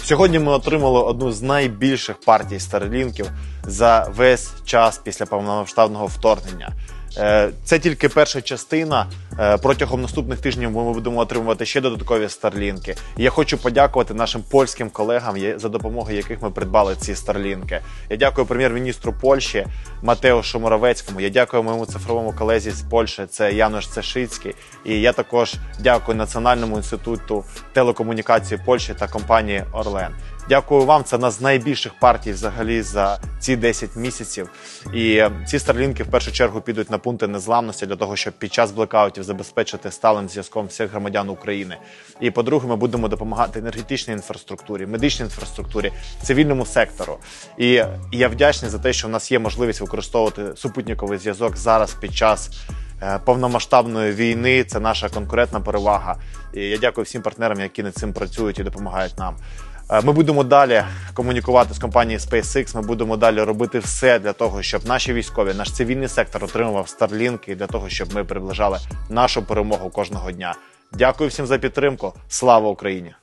Сьогодні ми отримали одну з найбільших партій старлінків за весь час після повномасштабного вторгнення. Це тільки перша частина. Протягом наступних тижнів ми будемо отримувати ще додаткові старлінки. І я хочу подякувати нашим польським колегам, за допомогою яких ми придбали ці старлінки. Я дякую прем'єр-міністру Польщі Матеушу Моровецькому. Я дякую моєму цифровому колезі з Польщі, це Януш Цешицький. І я також дякую Національному інституту телекомунікації Польщі та компанії Орлен. Дякую вам, це одна з найбільших партій взагалі за ці 10 місяців. І ці старлінки в першу чергу підуть на пункти незламності для того, щоб під час блекаутів забезпечити сталим зв'язком всіх громадян України. І по-друге, ми будемо допомагати енергетичній інфраструктурі, медичній інфраструктурі, цивільному сектору. І я вдячний за те, що в нас є можливість використовувати супутниковий зв'язок зараз під час повномасштабної війни. Це наша конкурентна перевага. І я дякую всім партнерам, які над цим працюють і допомагають нам. Ми будемо далі комунікувати з компанією SpaceX, ми будемо далі робити все для того, щоб наші військові, наш цивільний сектор отримував старлінки, для того, щоб ми приближали нашу перемогу кожного дня. Дякую всім за підтримку. Слава Україні!